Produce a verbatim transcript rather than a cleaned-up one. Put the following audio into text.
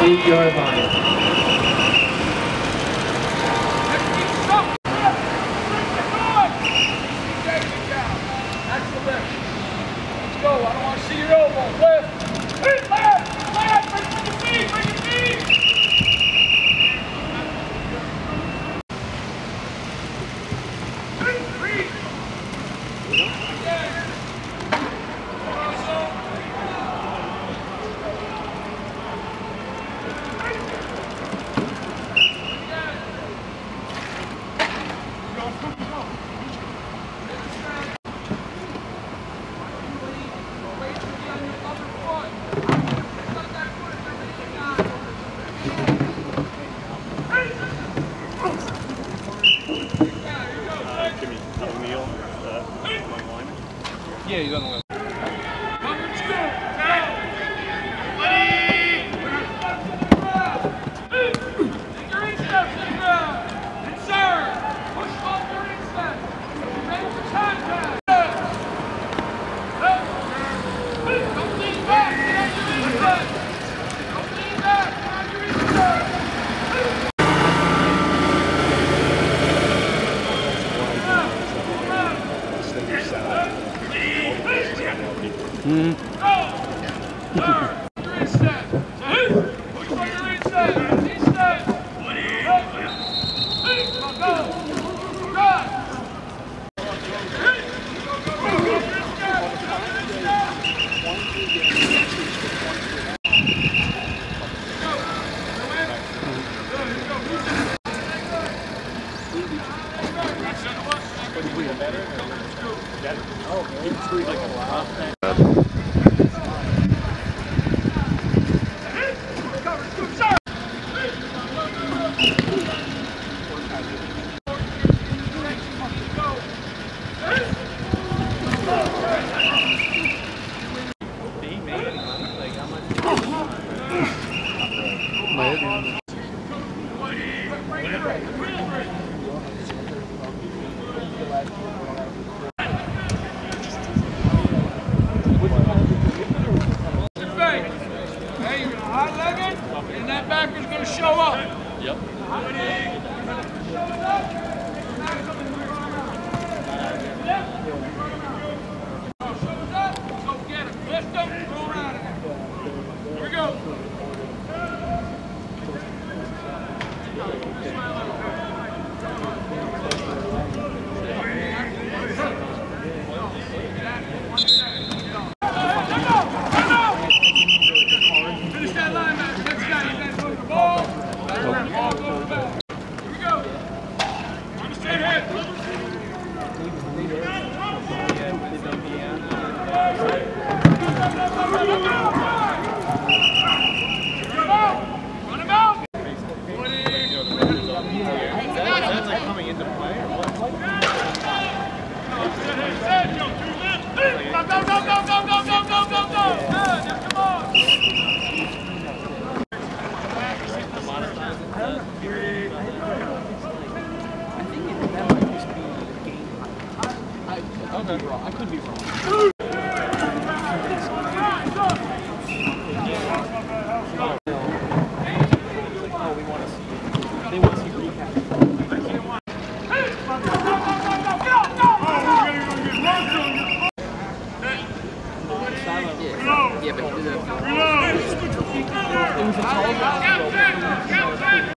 eight-yard line. Let's go. I don't want to see your elbow. Left. Left. Left. Bring your feet. Bring your feet. Yeah, he's on the left. Mm-hmm. And that backer's going to show up. Yep. Shows up, so get him. Lift him, go around him. Here we go. I could be wrong. Oh, we want to see. They want to see recap. Yeah, but it was a tall guy.